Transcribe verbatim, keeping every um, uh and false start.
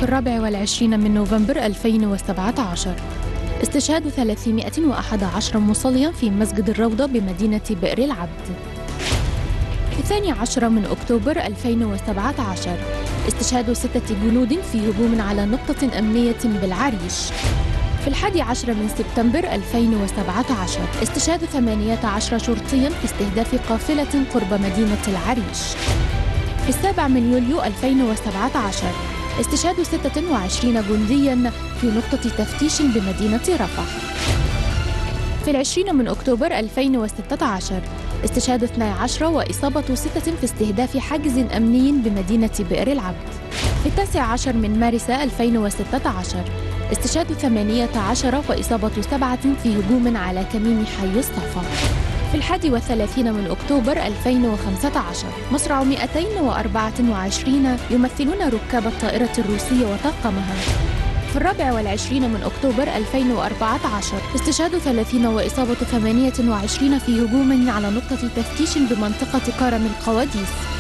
الرابع والعشرين من نوفمبر ألفين وسبعة عشر استشهاد ثلاثمائة وأحد عشر مصلياً في مسجد الروضة بمدينة بئر العبد. في الثاني عشر من أكتوبر ألفين وسبعة عشر استشهاد ستة جنود في هجوم على نقطة أمنية بالعريش. في الحادي عشر من سبتمبر ألفين وسبعة عشر استشهاد ثمانية عشر شرطياً في استهداف قافلة قرب مدينة العريش. في السابع من يوليو ألفين وسبعة عشر استشهاد ستة وعشرين جندياً في نقطة تفتيش بمدينة رفح. في العشرين من أكتوبر ألفين وستة عشر استشهاد اثني عشر وإصابة ستة في استهداف حاجز أمني بمدينة بئر العبد. في التاسع عشر من مارس ألفين وستة عشر استشهاد ثمانية عشر وإصابة سبعة في هجوم على كمين حي الصفا. في الحادي والثلاثين من أكتوبر ألفين وخمسة عشر مصرع مئتين وأربعة وعشرين يمثلون ركاب الطائرة الروسية وطاقمها. في الرابع والعشرين من أكتوبر ألفين وأربعة عشر استشهاد ثلاثين وإصابة ثمانية وعشرين في هجوم على نقطة تفتيش بمنطقة كرم القواديس.